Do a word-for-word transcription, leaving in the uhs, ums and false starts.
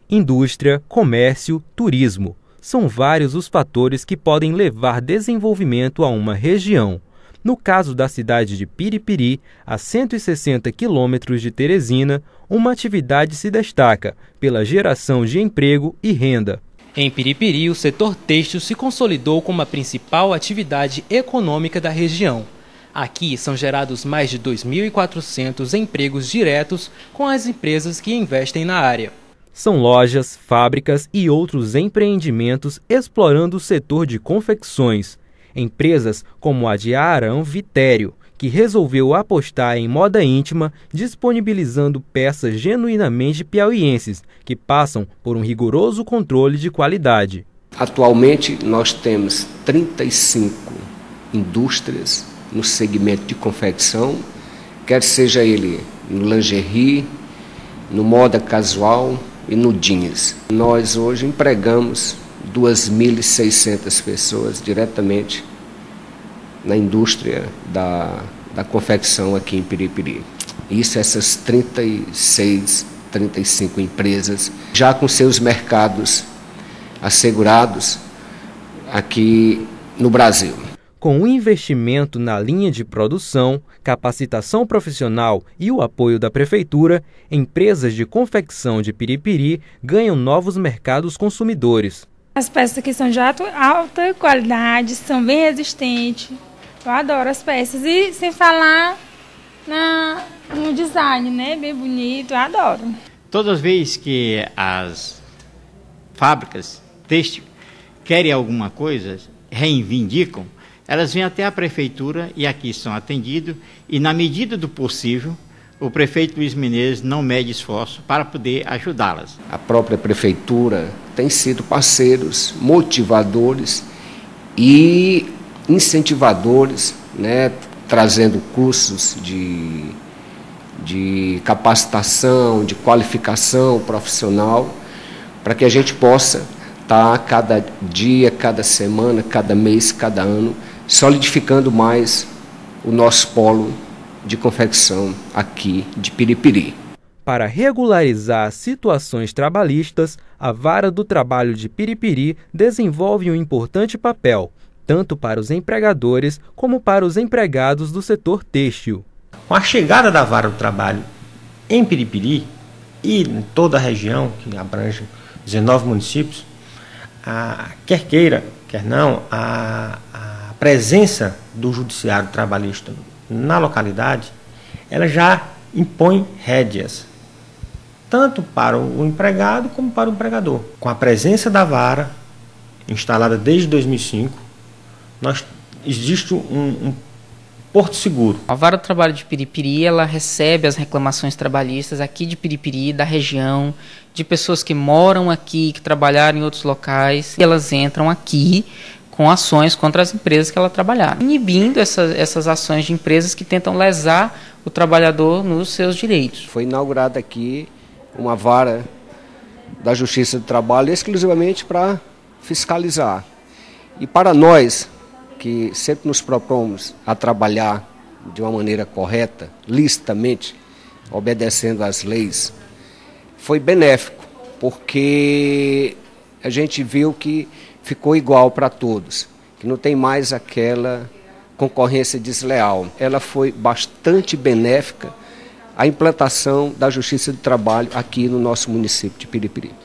Indústria, comércio, turismo. São vários os fatores que podem levar desenvolvimento a uma região. No caso da cidade de Piripiri, a cento e sessenta quilômetros de Teresina, uma atividade se destaca pela geração de emprego e renda. Em Piripiri, o setor têxtil se consolidou como a principal atividade econômica da região. Aqui são gerados mais de dois mil e quatrocentos empregos diretos com as empresas que investem na área. São lojas, fábricas e outros empreendimentos explorando o setor de confecções. Empresas como a de Arão Vitério, que resolveu apostar em moda íntima, disponibilizando peças genuinamente piauienses, que passam por um rigoroso controle de qualidade. Atualmente nós temos trinta e cinco indústrias no segmento de confecção, quer seja ele no lingerie, no moda casual e no jeans. Nós hoje empregamos duas mil e seiscentas pessoas diretamente na indústria da, da confecção aqui em Piripiri. Isso, essas trinta e seis, trinta e cinco empresas, já com seus mercados assegurados aqui no Brasil. Com o investimento na linha de produção, capacitação profissional e o apoio da Prefeitura, empresas de confecção de Piripiri ganham novos mercados consumidores. As peças aqui são de alta qualidade, são bem resistentes. Eu adoro as peças e sem falar na, no design, né? Bem bonito, eu adoro. Todas as vezes que as fábricas têxtil querem alguma coisa, reivindicam, elas vêm até a prefeitura e aqui são atendidos e, na medida do possível, o prefeito Luiz Menezes não mede esforço para poder ajudá-las. A própria prefeitura tem sido parceiros, motivadores e incentivadores, né, trazendo cursos de, de capacitação, de qualificação profissional, para que a gente possa estar cada dia, cada semana, cada mês, cada ano, solidificando mais o nosso polo de confecção aqui de Piripiri. Para regularizar situações trabalhistas, a Vara do Trabalho de Piripiri desenvolve um importante papel, tanto para os empregadores como para os empregados do setor têxtil. Com a chegada da Vara do Trabalho em Piripiri e em toda a região, que abrange dezenove municípios, a, quer queira, quer não, a, a presença do judiciário trabalhista na localidade, ela já impõe rédeas, tanto para o empregado como para o empregador. Com a presença da vara, instalada desde dois mil e cinco, nós, existe um, um porto seguro. A Vara do Trabalho de Piripiri, ela recebe as reclamações trabalhistas aqui de Piripiri, da região, de pessoas que moram aqui, que trabalharam em outros locais, e elas entram aqui com ações contra as empresas que ela trabalhar, inibindo essas, essas ações de empresas que tentam lesar o trabalhador nos seus direitos. Foi inaugurada aqui uma vara da Justiça do Trabalho exclusivamente para fiscalizar. E para nós, que sempre nos propomos a trabalhar de uma maneira correta, licitamente, obedecendo às leis, foi benéfico, porque a gente viu que ficou igual para todos, que não tem mais aquela concorrência desleal. Ela foi bastante benéfica à implantação da Justiça do Trabalho aqui no nosso município de Piripiri.